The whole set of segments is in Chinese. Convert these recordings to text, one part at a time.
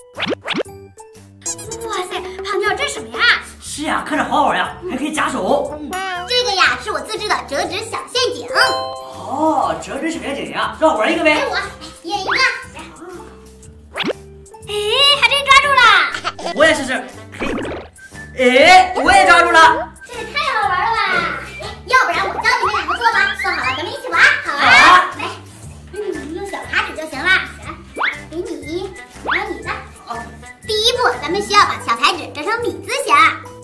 哇塞，胖妞，这是什么呀？ 是呀，看着好玩呀，还可以夹手。 这个呀，是我自制的折纸小陷阱。 哦，折纸小陷阱呀，让我玩一个呗。 给我，一人一个。哎，还真抓住了！ 我也试试。哎，我也抓住了。 这也太好玩了吧！要不然我教你们两个做吧，做好了咱们一起玩，好啊！ 好。 来，用小卡纸就行了。给你，还有你的。 好。 第一步，咱们需要把小彩纸折成米字形。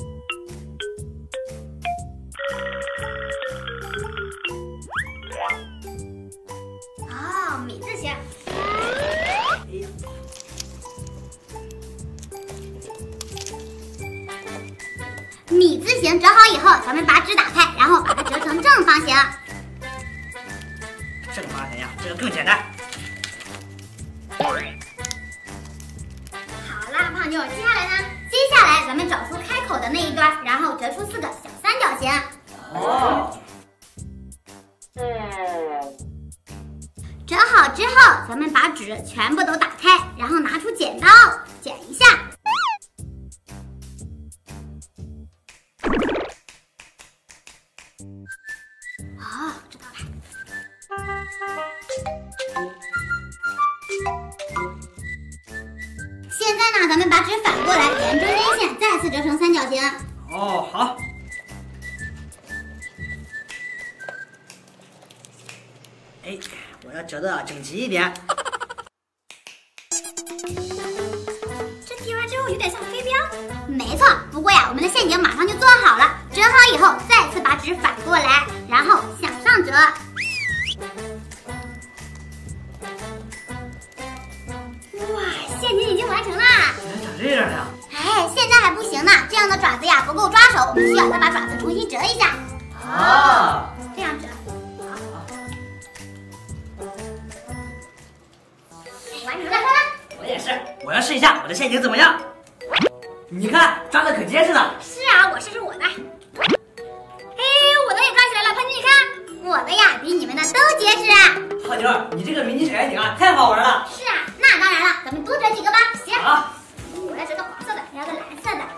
哦，米字形。米字形折好以后，咱们把纸打开，然后把它折成正方形。 正方形呀，这个更简单。 好啦，胖妞，接下来呢？接下来咱们找出开口的那一端，然后折出4个小三角形。 哦。 折好之后，咱们把纸全部都打开，然后拿出剪刀剪一下。哦，知道了。现在呢，咱们把纸反过来，沿中间线再次折成三角形。 哦，好。哎，我要折的整齐一点。 这叠完之后有点像飞镖。没错，不过呀，我们的陷阱马上就做好了。折好以后，再次把纸反过来，然后向上折。哇，陷阱已经完成啦！ 原来长这样呀！ 哎，现在还不行呢，这样的爪子呀不够抓手，我们需要再把爪子重新折一下。 啊， 这样折。完成了， 我也是，我要试一下我的陷阱怎么样？你看，抓的可结实了。 是啊，我试试我的。哎，我的也抓起来了，潘妮，你看，我的呀比你们的都结实啊。 胖妞，你这个迷你小陷阱啊，太好玩了。 是啊，那当然了，咱们多折几个吧。行。 好。 我来折个黄色的，还有个蓝色的。